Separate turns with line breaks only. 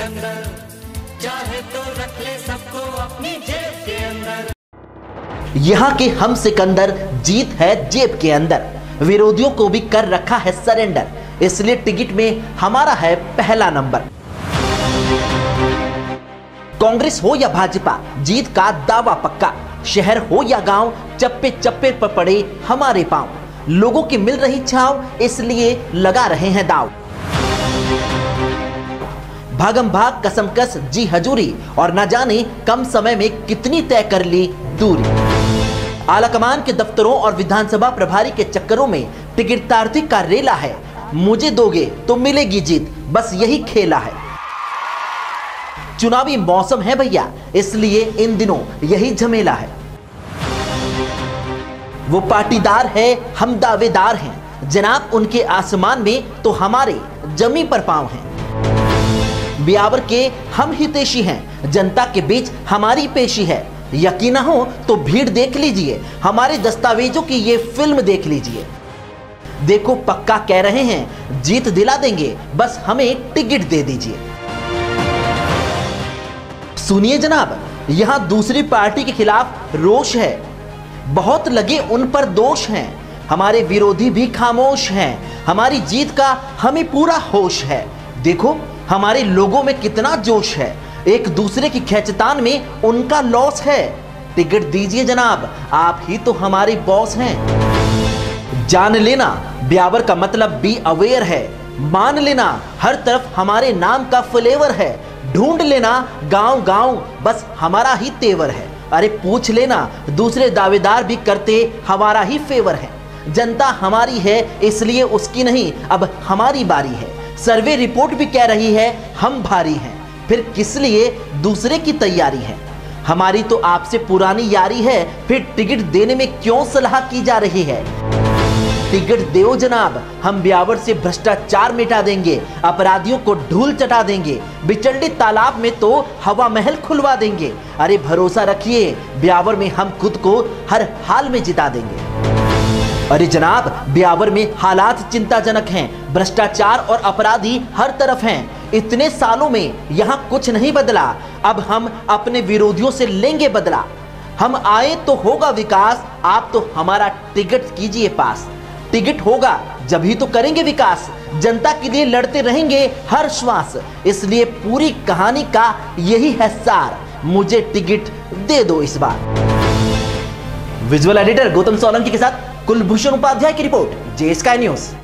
सिकंदर, चाहे तो रख ले सबको अपनी जेब के अंदर।
यहाँ के हम सिकंदर, जीत है जेब के अंदर। विरोधियों को भी कर रखा है सरेंडर, इसलिए टिकट में हमारा है पहला नंबर। कांग्रेस हो या भाजपा, जीत का दावा पक्का। शहर हो या गांव, चप्पे चप्पे पर पड़े हमारे पांव। लोगों की मिल रही छाव, इसलिए लगा रहे हैं दाव। भागम भाग कसमकस जी हजूरी, और न जाने कम समय में कितनी तय कर ली दूरी। आलाकमान के दफ्तरों और विधानसभा प्रभारी के चक्करों में टिकट तार्थी का रेला है। मुझे दोगे तो मिलेगी जीत, बस यही खेला है। चुनावी मौसम है भैया, इसलिए इन दिनों यही झमेला है। वो पाटीदार है, हम दावेदार हैं। जनाब उनके आसमान में तो हमारे जमी पर पांव हैं। ब्यावर के हम हितैषी हैं, जनता के बीच हमारी पेशी है। यकीन हो तो भीड़ देख लीजिए, हमारे दस्तावेजों की ये फिल्म देख लीजिए। देखो पक्का कह रहे हैं, जीत दिला देंगे, बस हमें टिकट दे दीजिए। सुनिए जनाब, यहां दूसरी पार्टी के खिलाफ रोष है, बहुत लगे उन पर दोष हैं। हमारे विरोधी भी खामोश हैं, हमारी जीत का हमें पूरा होश है। देखो हमारे लोगों में कितना जोश है, एक दूसरे की खींचतान में उनका लॉस है। टिकट दीजिए जनाब, आप ही तो हमारे बॉस हैं। जान लेना ब्यावर का मतलब बी अवेयर है। मान लेना हर तरफ हमारे नाम का फ्लेवर है। ढूंढ लेना गांव गांव, बस हमारा ही तेवर है। अरे पूछ लेना, दूसरे दावेदार भी करते हमारा ही फेवर है। जनता हमारी है, इसलिए उसकी नहीं, अब हमारी बारी है। सर्वे रिपोर्ट भी कह रही है हम भारी हैं, फिर किस लिए दूसरे की तैयारी है। हमारी तो आपसे पुरानी यारी है, फिर टिकट देने में क्यों सलाह की जा रही है। टिकट दो जनाब, हम ब्यावर से भ्रष्टाचार मिटा देंगे, अपराधियों को धूल चटा देंगे, बिचौलिए तालाब में तो हवा महल खुलवा देंगे। अरे भरोसा रखिए, ब्यावर में हम खुद को हर हाल में जिता देंगे। अरे जनाब, ब्यावर में हालात चिंताजनक हैं, भ्रष्टाचार और अपराधी हर तरफ हैं। इतने सालों में यहाँ कुछ नहीं बदला, अब हम अपने विरोधियों से लेंगे बदला। हम आए तो होगा विकास, आप तो हमारा टिकट कीजिए पास। टिकट होगा जब ही तो करेंगे विकास, जनता के लिए लड़ते रहेंगे हर श्वास। इसलिए पूरी कहानी का यही है सार, मुझे टिकट दे दो इस बार। विजुअल एडिटर गौतम सोलंकी के साथ कुलभूषण उपाध्याय की रिपोर्ट, जे स्काई न्यूज।